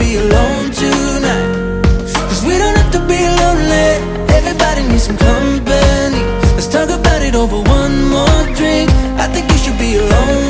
be alone tonight. Cause we don't have to be lonely, everybody needs some company. Let's talk about it over one more drink. I think you should be alone